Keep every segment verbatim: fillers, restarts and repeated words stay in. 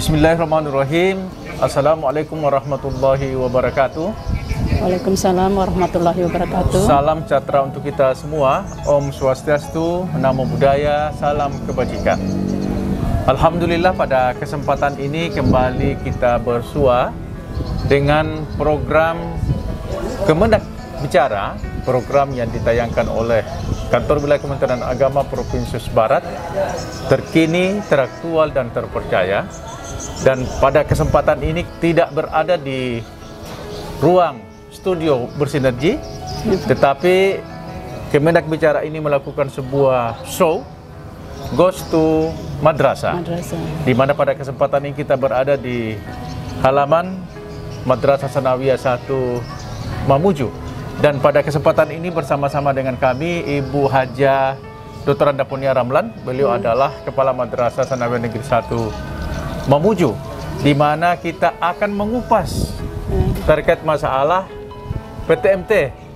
Bismillahirrahmanirrahim. Assalamualaikum warahmatullahi wabarakatuh. Waalaikumsalam warahmatullahi wabarakatuh. Salam sejahtera untuk kita semua. Om Swastiastu, Namo Buddhaya, salam kebajikan. Alhamdulillah pada kesempatan ini kembali kita bersua dengan program Kemendak Bicara, program yang ditayangkan oleh Kantor Wilayah Kementerian Agama Provinsi Barat, terkini, teraktual, dan terpercaya. Dan pada kesempatan ini tidak berada di ruang studio bersinergi, tetapi Kemendak Bicara ini melakukan sebuah show Goes to Madrasah, Madrasah. di mana pada kesempatan ini kita berada di halaman Madrasah Sanawiyah satu Mamuju. Dan pada kesempatan ini bersama-sama dengan kami Ibu Hajah Doktor Anda Punia Ramlan. Beliau hmm. adalah Kepala Madrasah Sanawiyah Negeri satu Mamuju, di mana kita akan mengupas hmm. terkait masalah P T M T,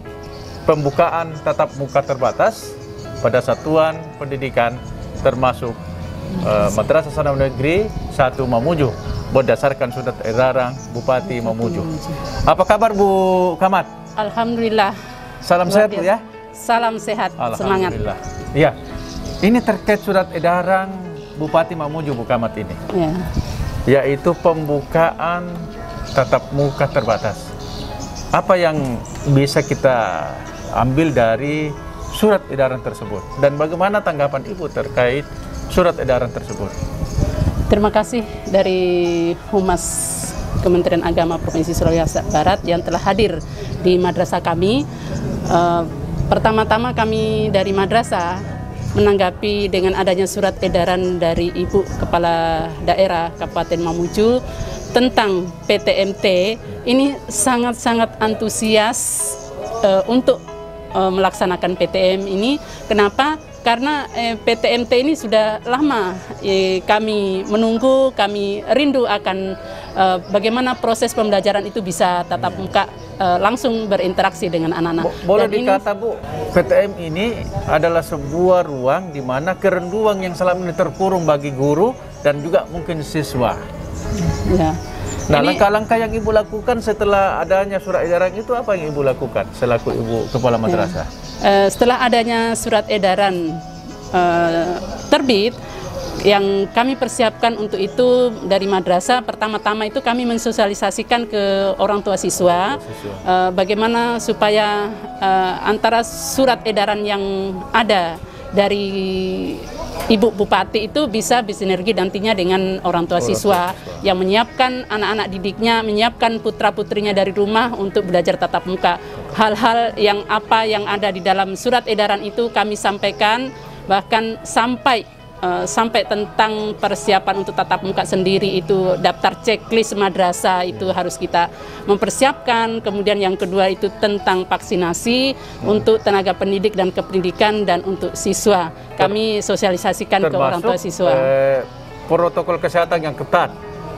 pembukaan tatap muka terbatas pada satuan pendidikan termasuk uh, Madrasah Sanawiyah Negeri satu Mamuju berdasarkan surat edaran Bupati Mamuju. Apa kabar Bu Camat? Alhamdulillah. Salam sehat Bu ya. Salam sehat, semangat. Iya. Ini terkait surat edaran Bupati Mamuju Bu Camat ini. Ya. Yaitu pembukaan tatap muka terbatas. Apa yang bisa kita ambil dari surat edaran tersebut dan bagaimana tanggapan Ibu terkait surat edaran tersebut? Terima kasih dari Humas Kementerian Agama Provinsi Sulawesi Barat yang telah hadir di madrasah kami. Uh, Pertama-tama kami dari madrasah menanggapi dengan adanya surat edaran dari Ibu Kepala Daerah Kabupaten Mamuju tentang P T M T, ini sangat-sangat antusias uh, untuk uh, melaksanakan P T M ini. Kenapa? Karena eh, P T M T ini sudah lama eh, kami menunggu, kami rindu akan eh, bagaimana proses pembelajaran itu bisa tatap muka eh, langsung berinteraksi dengan anak-anak. Boleh Dan dikata ini, Bu, P T M ini adalah sebuah ruang di mana kerenduan yang selama ini terkurung bagi guru dan juga mungkin siswa. Ya. Nah, langkah-langkah yang Ibu lakukan setelah adanya surat edaran itu apa yang Ibu lakukan selaku Ibu Kepala Madrasah? Ya. Uh, setelah adanya surat edaran uh, terbit, yang kami persiapkan untuk itu dari madrasah, pertama-tama itu kami mensosialisasikan ke orang tua siswa, siswa. Uh, bagaimana supaya uh, antara surat edaran yang ada dari Ibu Bupati itu bisa bersinergi nantinya dengan orang tua siswa yang menyiapkan anak-anak didiknya, menyiapkan putra-putrinya dari rumah untuk belajar tatap muka. Hal-hal yang apa yang ada di dalam surat edaran itu kami sampaikan, bahkan sampai uh, sampai tentang persiapan untuk tatap muka sendiri itu daftar checklist madrasah itu harus kita mempersiapkan. Kemudian yang kedua itu tentang vaksinasi hmm. untuk tenaga pendidik dan kependidikan dan untuk siswa. Kami sosialisasikan termasuk, ke orang tua siswa. Eh, protokol kesehatan yang ketat.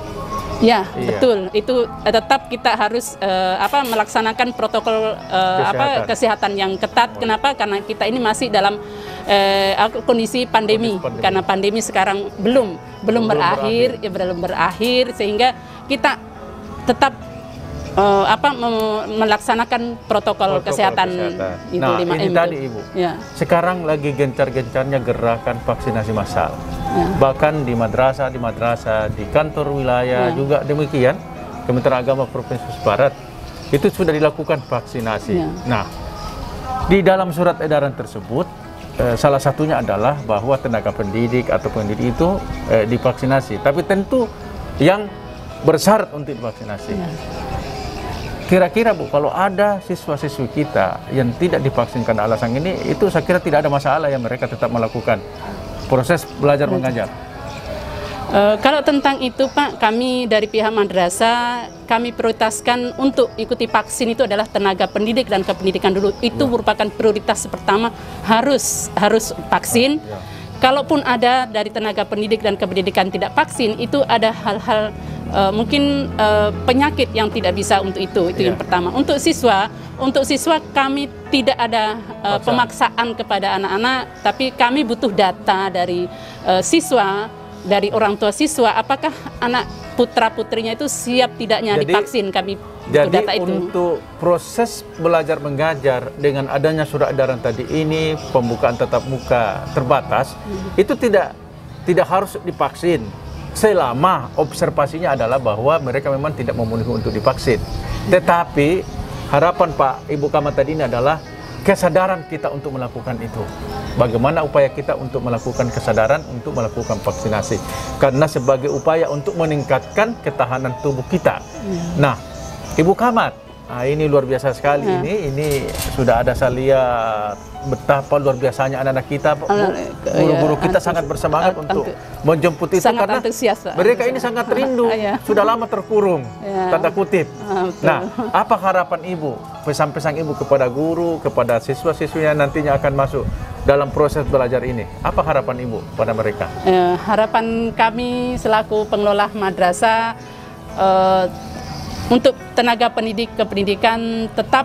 Ya, iya. Betul. Itu eh, tetap kita harus eh, apa melaksanakan protokol eh, kesehatan. apa kesehatan yang ketat. Kenapa? Karena kita ini masih dalam eh, kondisi pandemi. pandemi. Karena pandemi sekarang belum belum, belum berakhir, berakhir, ya belum berakhir sehingga kita tetap eh, apa melaksanakan protokol, protokol kesehatan, kesehatan. Itu nah, lima M. Ini tadi Ibu. Ya. Sekarang lagi gencar-gencarnya gerakan vaksinasi massal. Ya. Bahkan di madrasah, di madrasah, di kantor wilayah ya. juga demikian. Kementerian Agama Provinsi Barat itu sudah dilakukan vaksinasi. Ya. Nah, di dalam surat edaran tersebut eh, salah satunya adalah bahwa tenaga pendidik atau pendidik itu eh, divaksinasi. Tapi tentu yang bersyarat untuk divaksinasi. Ya. Kira-kira Bu, kalau ada siswa-siswi kita yang tidak divaksinkan alasan ini, itu saya kira tidak ada masalah yang mereka tetap melakukan proses belajar mengajar. Uh, kalau tentang itu Pak, kami dari pihak madrasah, kami prioritaskan untuk ikuti vaksin itu adalah tenaga pendidik dan kependidikan dulu. Itu ya. merupakan prioritas pertama, harus harus vaksin. Ya. Kalaupun ada dari tenaga pendidik dan kependidikan tidak vaksin, itu ada hal-hal uh, mungkin uh, penyakit yang tidak bisa untuk itu. Itu ya. yang pertama. Untuk siswa, untuk siswa kami tidak ada uh, pemaksaan kepada anak-anak, tapi kami butuh data dari uh, siswa. dari orang tua siswa, apakah anak putra putrinya itu siap tidaknya Jadi- divaksin, kami butuh Jadi data itu. untuk proses belajar mengajar dengan adanya surat edaran tadi ini, pembukaan tatap muka terbatas, Hmm. itu tidak tidak harus divaksin. Selama observasinya adalah bahwa mereka memang tidak memenuhi untuk divaksin. Tetapi harapan Pak Ibu Camat tadi ini adalah kesadaran kita untuk melakukan itu. Bagaimana upaya kita untuk melakukan kesadaran untuk melakukan vaksinasi? Karena sebagai upaya untuk meningkatkan ketahanan tubuh kita. Nah, Ibu Camat, nah ini luar biasa sekali. Ya. Ini ini sudah ada saya lihat betapa luar biasanya anak-anak kita, Bu. Anak- Guru-guru ya, kita antu- sangat bersemangat antu- untuk menjemput itu sangat karena antusias, Pak. mereka ini sangat rindu, Ya. sudah lama terkurung, Ya. tanda kutip. Ah, betul. Nah, apa harapan Ibu, pesan-pesan Ibu kepada guru, kepada siswa-siswi yang nantinya akan masuk dalam proses belajar ini? Apa harapan Ibu pada mereka? Eh, harapan kami selaku pengelola madrasah eh, untuk tenaga pendidik kependidikan tetap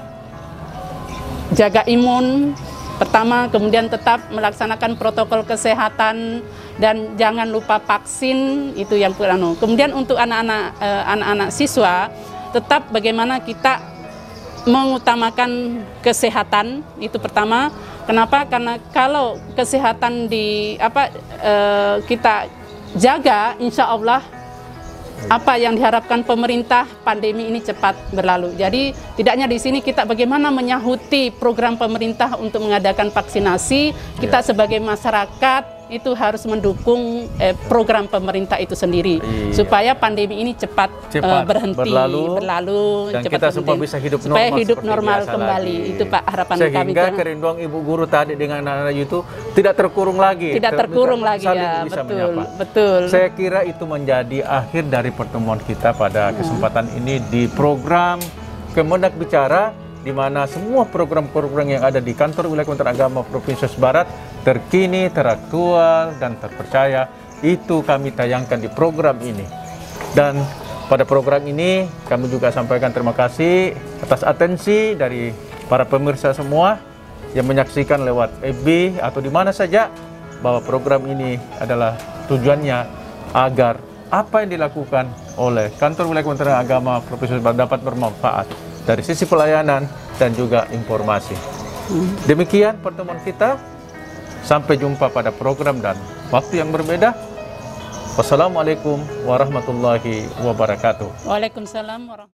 jaga imun pertama, kemudian tetap melaksanakan protokol kesehatan dan jangan lupa vaksin, itu yang pertama. Kemudian untuk anak-anak eh, anak-anak siswa tetap bagaimana kita mengutamakan kesehatan, itu pertama. Kenapa? Karena kalau kesehatan di apa eh, kita jaga, insya Allah apa yang diharapkan pemerintah, pandemi ini cepat berlalu. Jadi tidaknya di sini kita bagaimana menyahuti program pemerintah untuk mengadakan vaksinasi, kita sebagai masyarakat itu harus mendukung eh, program pemerintah itu sendiri, Iya. supaya pandemi ini cepat, Cepat eh, berhenti, berlalu, berlalu, dan cepat kita semua berhenti. bisa hidup supaya normal hidup seperti normal biasa kembali. lagi. Itu Pak harapan kami. Sehingga Jangan- kerinduan ibu guru tadi dengan anak-anak itu tidak terkurung lagi. tidak Ter- terkurung bisa lagi saling ya, bisa betul, menyapa. betul. Saya kira itu menjadi akhir dari pertemuan kita pada kesempatan ini di program Kemendak Bicara, di mana semua program-program yang ada di Kantor Wilayah Kementerian Agama Provinsi Sulawesi Barat terkini, teraktual, dan terpercaya, itu kami tayangkan di program ini. Dan pada program ini kami juga sampaikan terima kasih atas atensi dari para pemirsa semua yang menyaksikan lewat F B atau di mana saja, bahwa program ini adalah tujuannya agar apa yang dilakukan oleh Kantor Wilayah Kementerian Agama Provinsi Sulawesi Barat dapat bermanfaat dari sisi pelayanan dan juga informasi. Demikian pertemuan kita. Sampai jumpa pada program dan waktu yang berbeda. Wassalamualaikum warahmatullahi wabarakatuh. Waalaikumsalam warahmatullahi wabarakatuh.